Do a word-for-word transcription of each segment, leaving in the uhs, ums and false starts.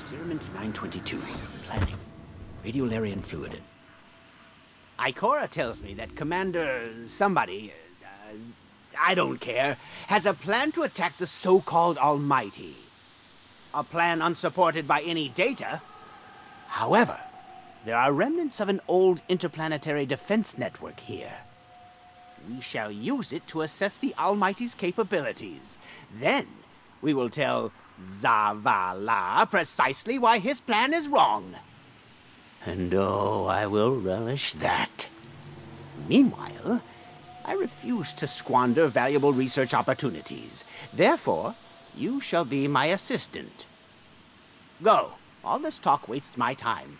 Experiment nine twenty-two. Planning. Radiolarian fluid. Ikora tells me that Commander somebody, uh, I don't care, has a plan to attack the so-called Almighty. A plan unsupported by any data. However, there are remnants of an old interplanetary defense network here. We shall use it to assess the Almighty's capabilities. Then, we will tell Zavala precisely why his plan is wrong. And oh, I will relish that. Meanwhile, I refuse to squander valuable research opportunities. Therefore, you shall be my assistant. Go. All this talk wastes my time.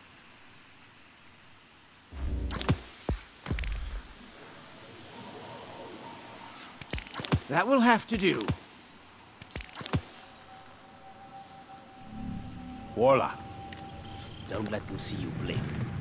That will have to do. Warlock, don't let them see you blink.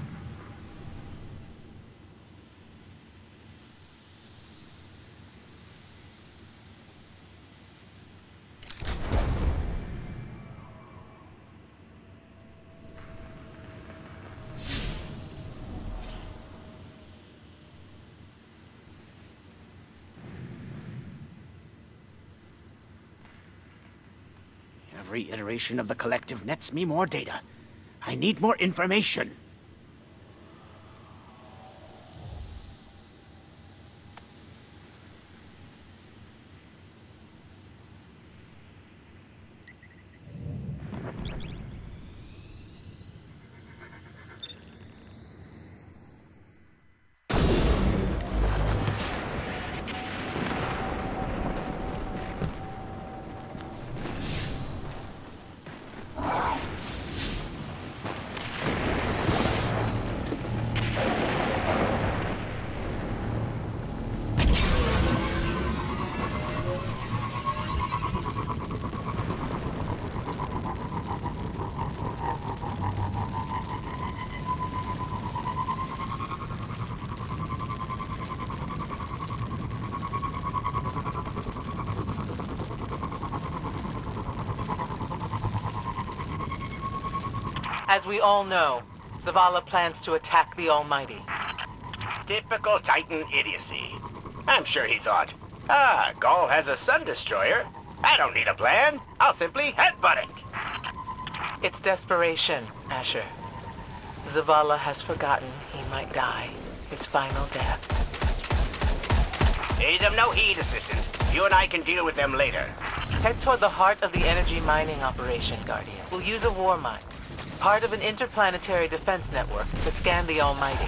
Every iteration of the collective nets me more data. I need more information. As we all know, Zavala plans to attack the Almighty. Typical Titan idiocy. I'm sure he thought, ah, Gaul has a Sun Destroyer. I don't need a plan. I'll simply headbutt it. It's desperation, Asher. Zavala has forgotten he might die. His final death. Pay them no heed, Assistant. You and I can deal with them later. Head toward the heart of the energy mining operation, Guardian. We'll use a war mine. Part of an interplanetary defense network to scan the Almighty.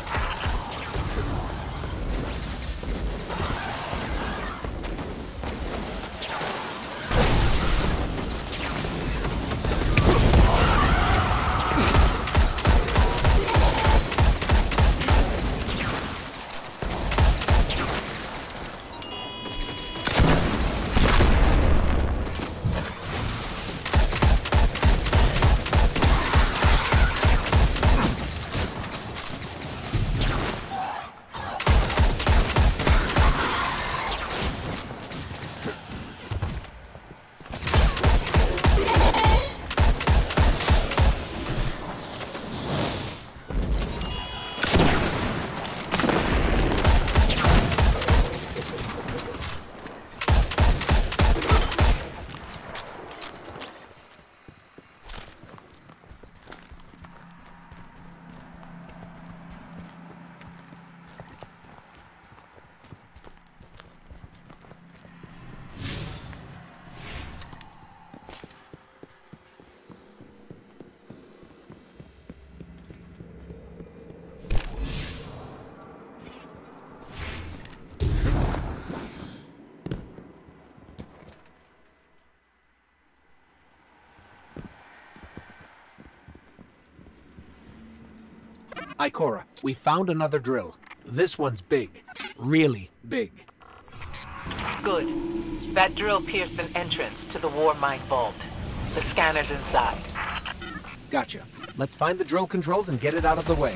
Ikora, we found another drill. This one's big. Really big. Good. That drill pierced an entrance to the war mine vault. The scanner's inside. Gotcha. Let's find the drill controls and get it out of the way.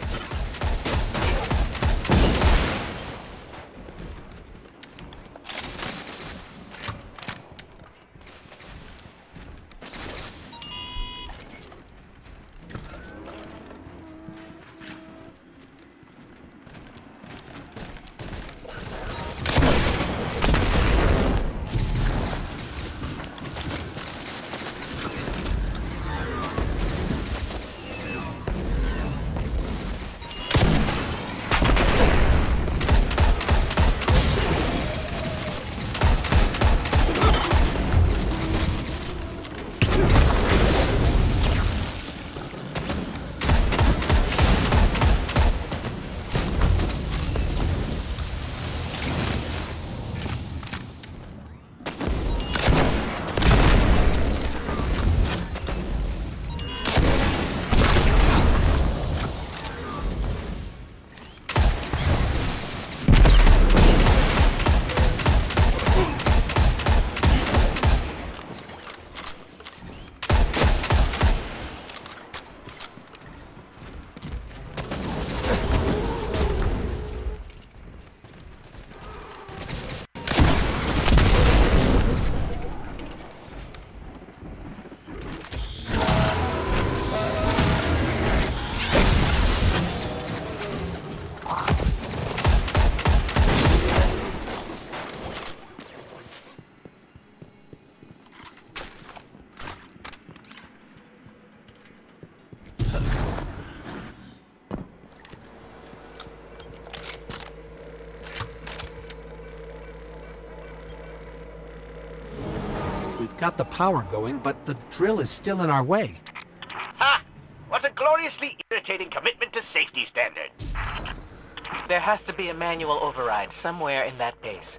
got the power going, but the drill is still in our way. Ha! What a gloriously irritating commitment to safety standards. There has to be a manual override somewhere in that base.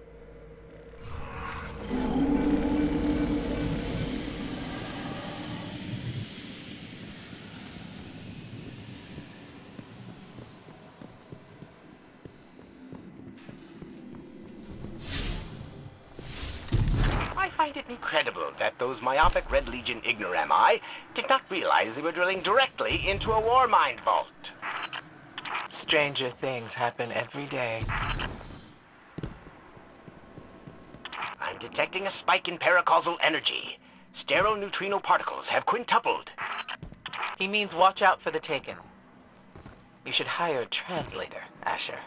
I find it incredible that those myopic Red Legion ignorami did not realize they were drilling directly into a war mind vault. Stranger things happen every day. I'm detecting a spike in paracausal energy. Sterile neutrino particles have quintupled. He means watch out for the Taken. You should hire a translator, Asher.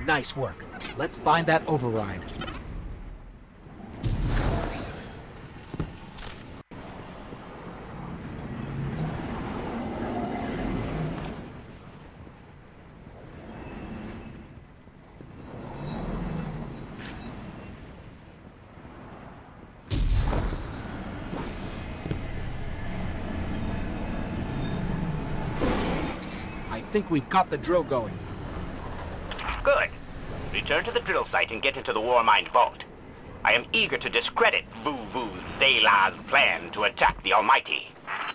Nice work. Let's find that override. I think we've got the drill going. Good. Return to the drill site and get into the Warmind vault. I am eager to discredit Vuvu Zayla's plan to attack the Almighty.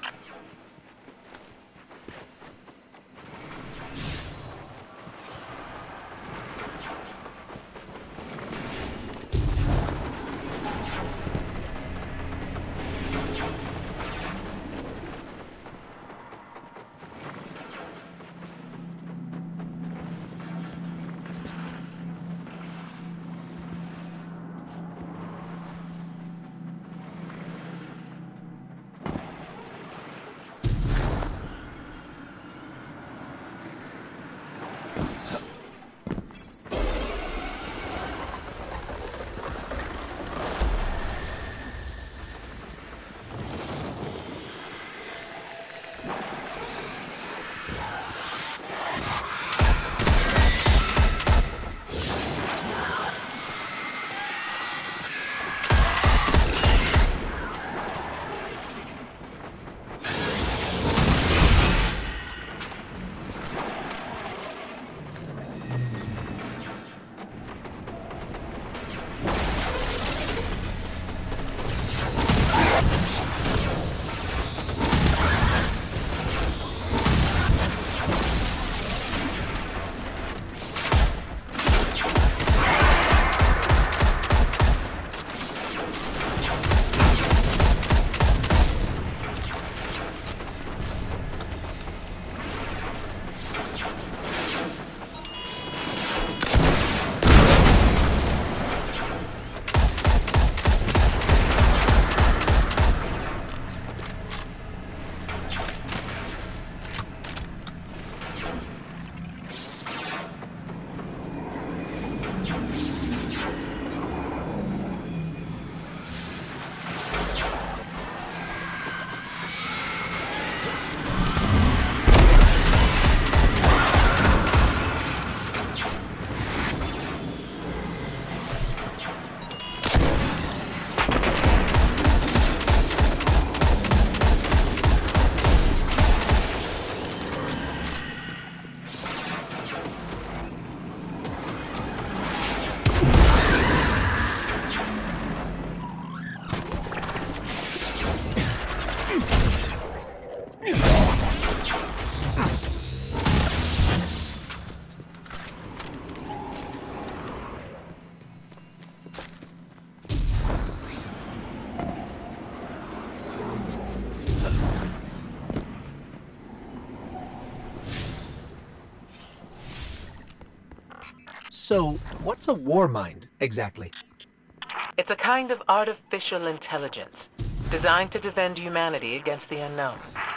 So, what's a Warmind, exactly? It's a kind of artificial intelligence, designed to defend humanity against the unknown.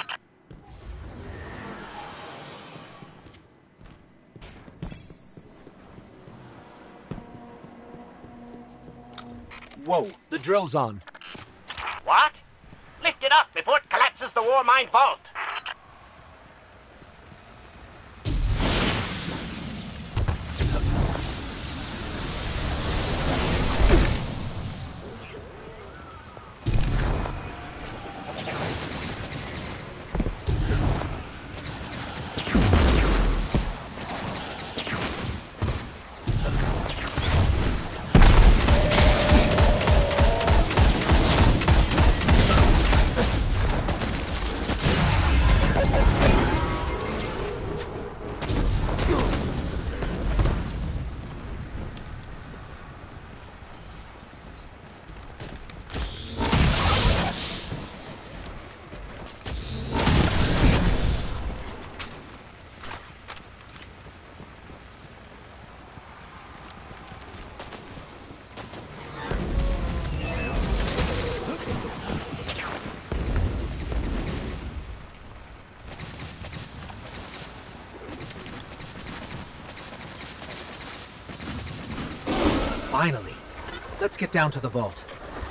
Whoa, the drill's on. What? Lift it up before it collapses the Warmind vault. Finally. Let's get down to the vault.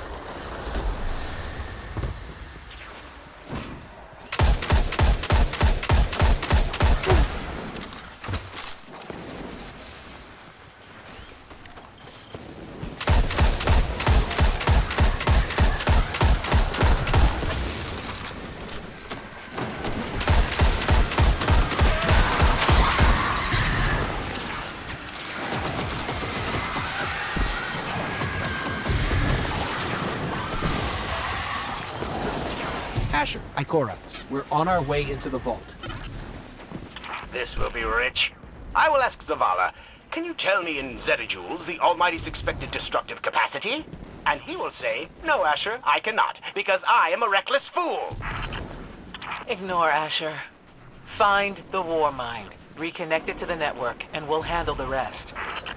Asher, Ikora, we're on our way into the vault. This will be rich. I will ask Zavala, can you tell me in zettajoules the Almighty's expected destructive capacity? And he will say, no, Asher, I cannot, because I am a reckless fool. Ignore Asher. Find the war mind, reconnect it to the network, and we'll handle the rest.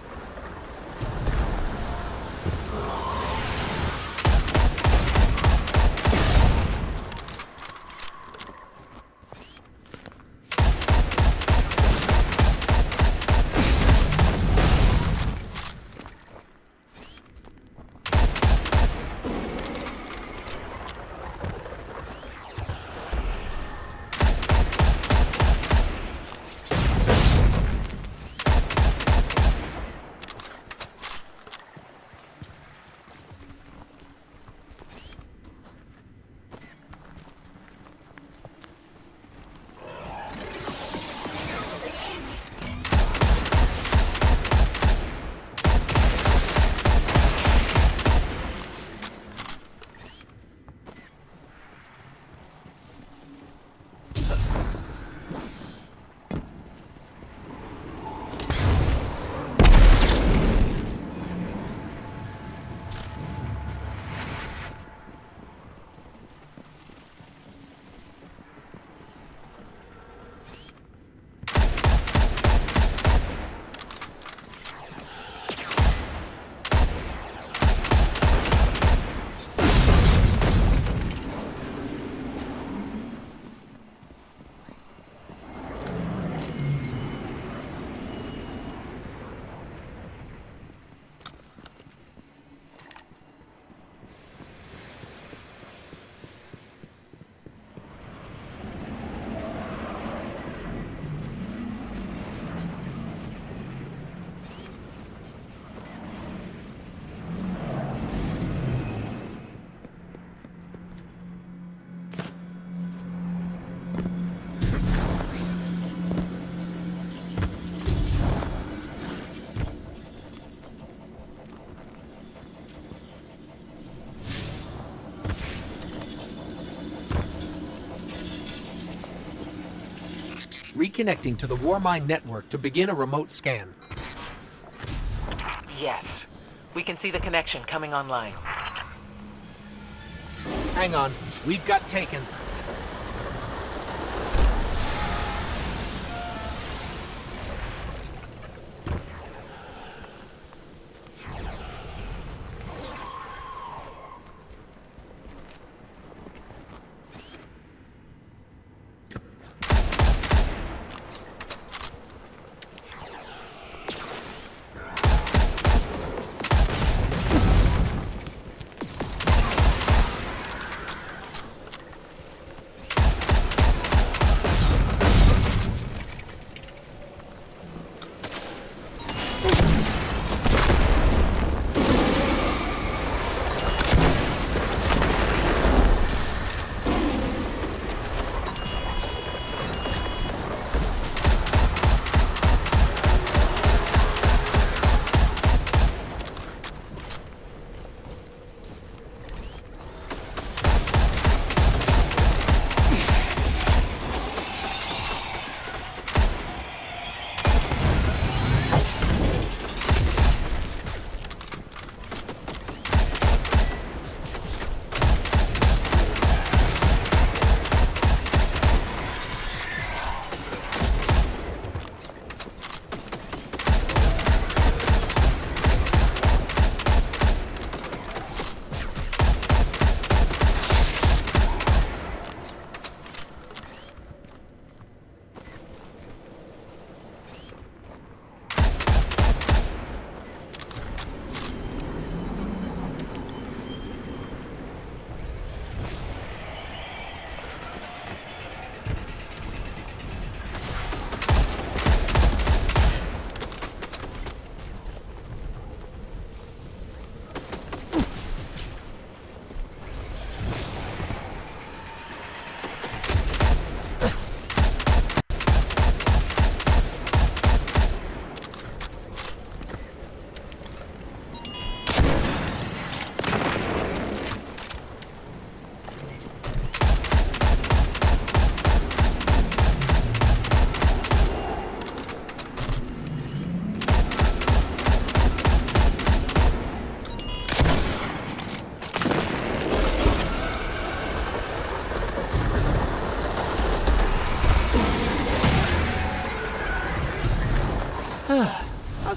Reconnecting to the Warmind network to begin a remote scan. Yes. We can see the connection coming online. Hang on. We've got taken.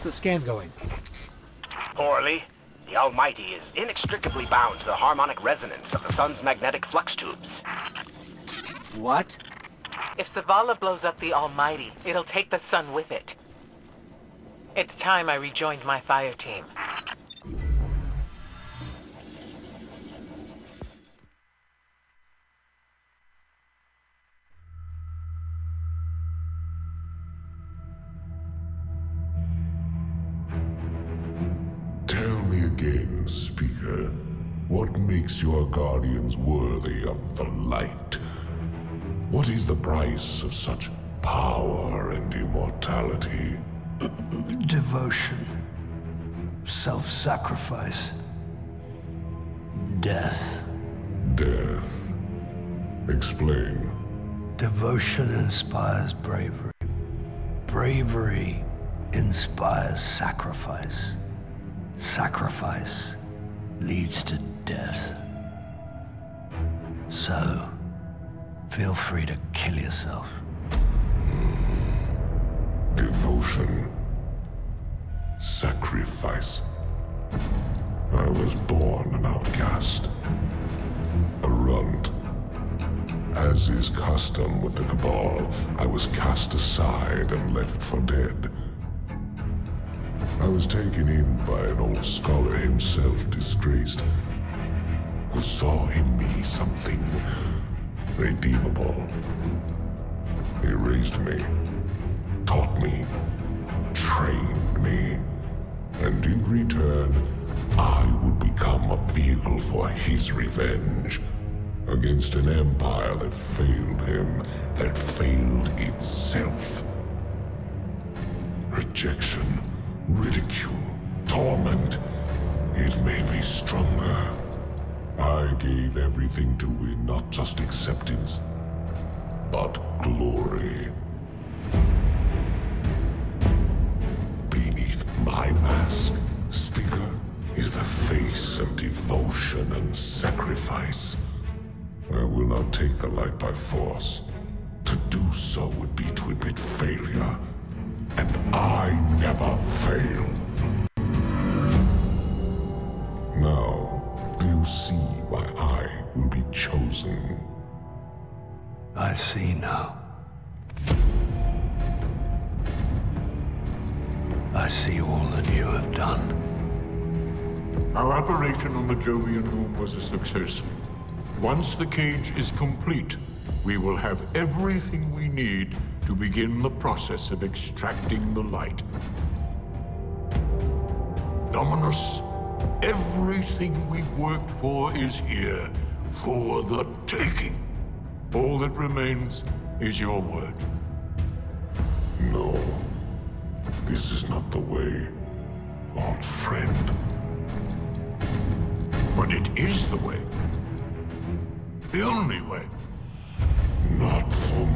the scan going? Poorly. The Almighty is inextricably bound to the harmonic resonance of the sun's magnetic flux tubes. What? If Zavala blows up the Almighty, it'll take the sun with it. It's time I rejoined my fire team. Tell me again, Speaker, what makes your Guardians worthy of the light? What is the price of such power and immortality? Devotion. Self-sacrifice. Death. Death. Explain. Devotion inspires bravery. Bravery inspires sacrifice. Sacrifice leads to death. So, feel free to kill yourself. Devotion. Sacrifice. I was born an outcast. A runt. As is custom with the Cabal, I was cast aside and left for dead. I was taken in by an old scholar himself, disgraced, who saw in me something redeemable. He raised me, taught me, trained me, and in return, I would become a vehicle for his revenge against an empire that failed him, that failed itself. Rejection, ridicule, torment, it made me stronger. I gave everything to win not just acceptance, but glory. Beneath my mask, Speaker, is the face of devotion and sacrifice. I will not take the light by force. To do so would be to admit failure. And I never fail. Now, do you see why I will be chosen? I see now. I see all that you have done. Our operation on the Jovian Moon was a success. Once the cage is complete, we will have everything we need to begin the process of extracting the light. Dominus, everything we've worked for is here, for the taking. All that remains is your word. No. This is not the way, old friend. But it is the way. The only way. Not for